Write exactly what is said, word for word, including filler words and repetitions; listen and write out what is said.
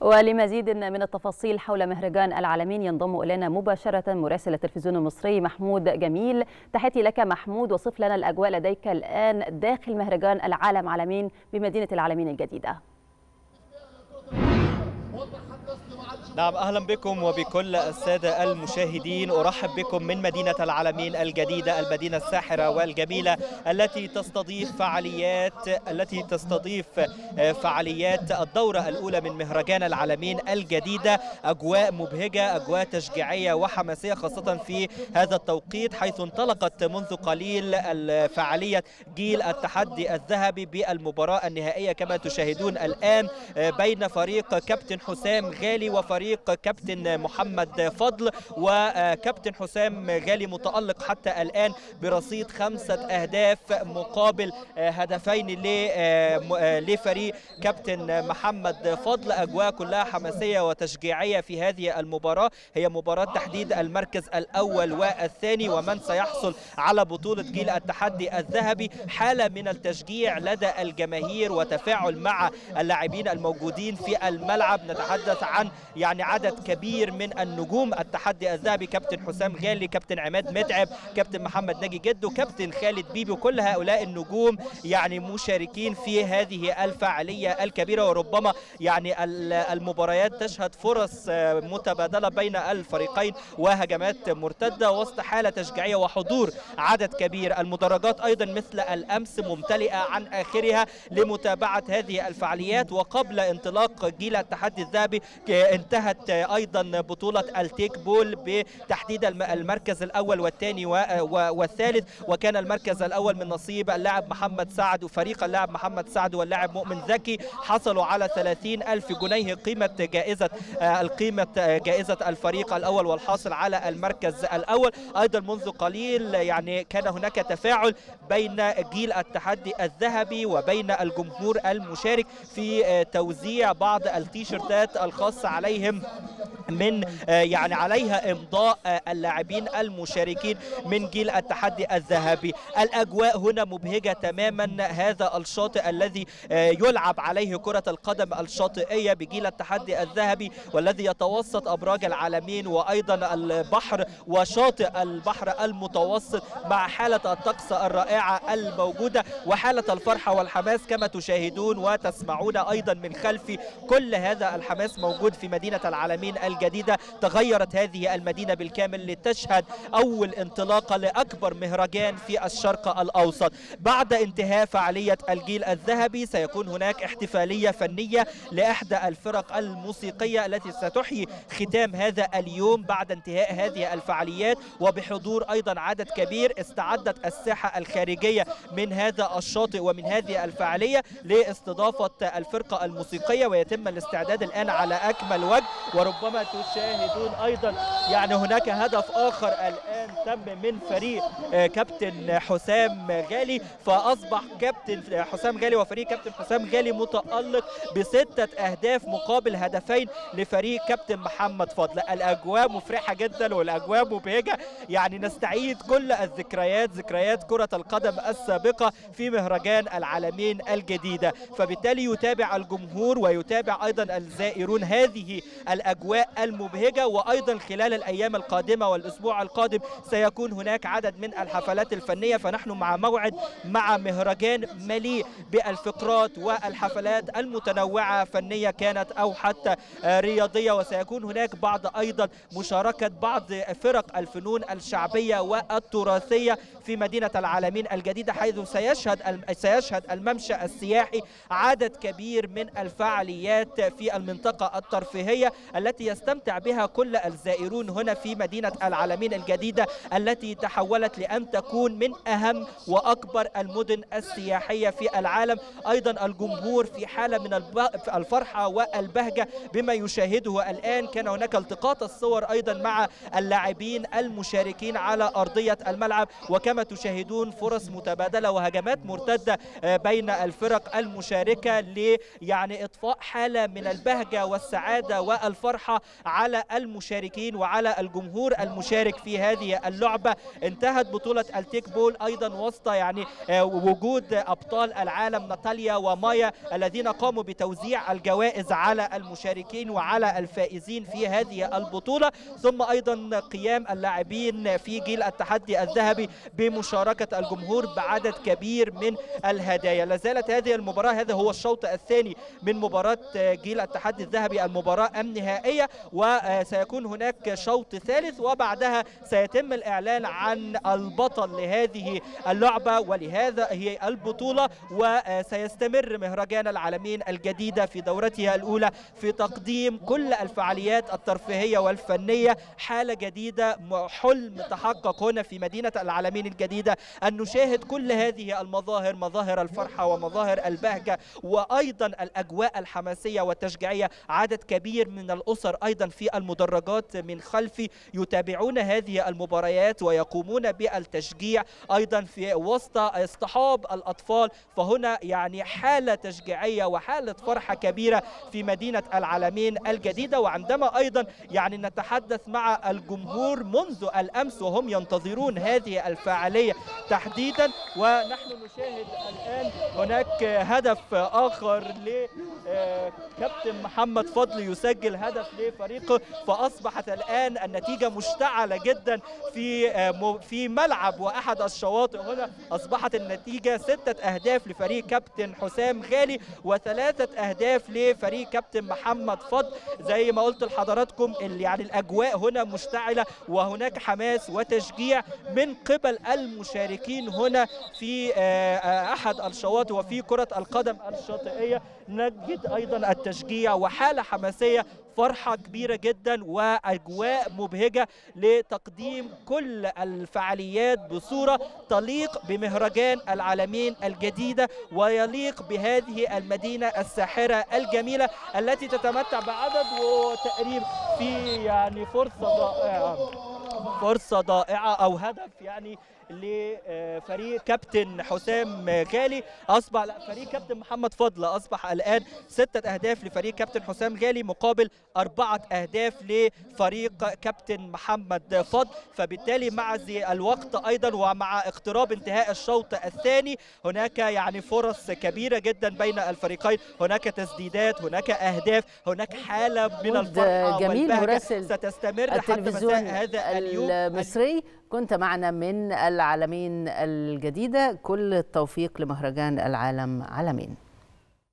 ولمزيد من التفاصيل حول مهرجان العالمين ينضم إلينا مباشرة مراسل التلفزيون المصري محمود جميل. تحياتي لك محمود، وصف لنا الأجواء لديك الآن داخل مهرجان العالم عالمين بمدينة العالمين الجديدة. نعم، أهلا بكم وبكل السادة المشاهدين. أرحب بكم من مدينة العالمين الجديدة، المدينة الساحرة والجميلة التي تستضيف فعاليات التي تستضيف فعاليات الدورة الأولى من مهرجان العالمين الجديدة. أجواء مبهجة، أجواء تشجيعية وحماسية، خاصة في هذا التوقيت حيث انطلقت منذ قليل الفعالية جيل التحدي الذهبي بالمباراة النهائية كما تشاهدون الآن بين فريق كابتن حسام غالي وفريق كابتن محمد فضل. وكابتن حسام غالي متألق حتى الآن برصيد خمسة أهداف مقابل هدفين لفريق كابتن محمد فضل. أجواء كلها حماسية وتشجيعية في هذه المباراة، هي مباراة تحديد المركز الأول والثاني ومن سيحصل على بطولة جيل التحدي الذهبي. حالة من التشجيع لدى الجماهير وتفاعل مع اللاعبين الموجودين في الملعب. نتحدث عن يعني عدد كبير من النجوم التحدي الذهبي، كابتن حسام غالي، كابتن عماد متعب، كابتن محمد ناجي جدو، كابتن خالد بيبي، وكل هؤلاء النجوم يعني مشاركين في هذه الفعالية الكبيرة. وربما يعني المباريات تشهد فرص متبادلة بين الفريقين وهجمات مرتدة وسط حالة تشجيعية وحضور عدد كبير. المدرجات أيضا مثل الأمس ممتلئة عن آخرها لمتابعة هذه الفعاليات. وقبل انطلاق جيل التحدي الذهبي انتهت أيضا بطولة التيك بول بتحديد المركز الأول والثاني والثالث، وكان المركز الأول من نصيب اللاعب محمد سعد وفريق اللاعب محمد سعد واللاعب مؤمن زكي. حصلوا على ثلاثين ألف جنيه قيمة جائزة القيمة جائزة الفريق الأول والحاصل على المركز الأول. أيضا منذ قليل يعني كان هناك تفاعل بين جيل التحدي الذهبي وبين الجمهور المشارك في توزيع بعض التيشيرتات الخاصة عليهم من يعني عليها امضاء اللاعبين المشاركين من جيل التحدي الذهبي. الاجواء هنا مبهجه تماما. هذا الشاطئ الذي يلعب عليه كره القدم الشاطئيه بجيل التحدي الذهبي والذي يتوسط ابراج العالمين وايضا البحر وشاطئ البحر المتوسط مع حاله الطقس الرائعه الموجوده وحاله الفرحه والحماس كما تشاهدون وتسمعون ايضا من خلفي. كل هذا الحماس موجود في مدينه العالمين الجديدة. تغيرت هذه المدينة بالكامل لتشهد أول انطلاقة لأكبر مهرجان في الشرق الأوسط. بعد انتهاء فعالية الجيل الذهبي سيكون هناك احتفالية فنية لإحدى الفرق الموسيقية التي ستحيي ختام هذا اليوم بعد انتهاء هذه الفعاليات، وبحضور أيضا عدد كبير. استعدت الساحة الخارجية من هذا الشاطئ ومن هذه الفعالية لاستضافة الفرقة الموسيقية، ويتم الاستعداد الآن على أكمل وجه. وربما تشاهدون أيضا يعني هناك هدف آخر الآن تم من فريق كابتن حسام غالي، فأصبح كابتن حسام غالي وفريق كابتن حسام غالي متألق بستة أهداف مقابل هدفين لفريق كابتن محمد فضل. الأجواء مفرحة جدا والأجواء مبهجة، يعني نستعيد كل الذكريات، ذكريات كرة القدم السابقة في مهرجان العالمين الجديدة. فبالتالي يتابع الجمهور ويتابع أيضا الزائرون هذه الأجواء المبهجة. وأيضا خلال الأيام القادمة والأسبوع القادم سيكون هناك عدد من الحفلات الفنية. فنحن مع موعد مع مهرجان مليء بالفقرات والحفلات المتنوعة فنية كانت أو حتى رياضية. وسيكون هناك بعض أيضا مشاركة بعض فرق الفنون الشعبية والتراثية في مدينة العالمين الجديدة، حيث سيشهد سيشهد الممشى السياحي عدد كبير من الفعاليات في المنطقة الترفيهية التي يستمتع بها كل الزائرون هنا في مدينة العالمين الجديدة التي تحولت لأن تكون من أهم وأكبر المدن السياحية في العالم. أيضا الجمهور في حالة من الفرحة والبهجة بما يشاهده الآن. كان هناك التقاط الصور أيضا مع اللاعبين المشاركين على أرضية الملعب، وكما تشاهدون فرص متبادلة وهجمات مرتدة بين الفرق المشاركة ل يعني إطفاء حالة من البهجة والسعادة والفرحة على المشاركين وعلى الجمهور المشارك في هذه اللعبة. انتهت بطولة التيك بول أيضا وسط يعني وجود أبطال العالم ناتاليا ومايا الذين قاموا بتوزيع الجوائز على المشاركين وعلى الفائزين في هذه البطولة، ثم أيضا قيام اللاعبين في جيل التحدي الذهبي بمشاركة الجمهور بعدد كبير من الهدايا. لازالت هذه المباراة، هذا هو الشوط الثاني من مباراة جيل التحدي الذهبي، المباراة النهائية، وسيكون هناك شوط ثالث وبعدها سيتم الإعلان عن البطل لهذه اللعبة ولهذا هي البطولة. وسيستمر مهرجان العالمين الجديدة في دورته الأولى في تقديم كل الفعاليات الترفيهية والفنية، حالة جديدة، حلم تحقق هنا في مدينة العالمين الجديدة أن نشاهد كل هذه المظاهر، مظاهر الفرحة ومظاهر البهجة وأيضا الأجواء الحماسية والتشجيعية. عدد كبير من الأسر أيضا في المدرجات من خلفي يتابعون هذه المباريات ويقومون بالتشجيع أيضا في وسط اصطحاب الأطفال. فهنا يعني حالة تشجيعية وحالة فرحة كبيرة في مدينة العالمين الجديدة. وعندما أيضا يعني نتحدث مع الجمهور منذ الأمس وهم ينتظرون هذه الفعالية تحديدا، ونحن نشاهد الآن هناك هدف آخر لكابتن محمد فضل يسجل هدف لفريقه، فأصبحت الآن النتيجة مشتعلة جدا في في ملعب وأحد الشواطئ. هنا أصبحت النتيجة ستة أهداف لفريق كابتن حسام غالي وثلاثة أهداف لفريق كابتن محمد فضل. زي ما قلت لحضراتكم يعني الأجواء هنا مشتعلة وهناك حماس وتشجيع من قبل المشاركين هنا في أحد الشواطئ. وفي كرة القدم الشاطئية نجد أيضا التشجيع وحالة حماسية، فرحة كبيرة جدا وأجواء مبهجة لتقديم كل الفعاليات بصورة تليق بمهرجان العالمين الجديدة ويليق بهذه المدينة الساحرة الجميلة التي تتمتع بعدد وتقريب في يعني فرصة ضائعة فرصة ضائعة أو هدف يعني لفريق كابتن حسام غالي. أصبح لا فريق كابتن محمد فضل أصبح الآن ستة أهداف لفريق كابتن حسام غالي مقابل أربعة أهداف لفريق كابتن محمد فضل. فبالتالي مع الوقت أيضا ومع اقتراب انتهاء الشوط الثاني هناك يعني فرص كبيرة جدا بين الفريقين، هناك تسديدات، هناك أهداف، هناك حالة من الفرحة والبهجة ستستمر حتى مساء هذا اليوم المصري. كنت معنا من العالمين الجديدة، كل التوفيق لمهرجان العالم عالمين.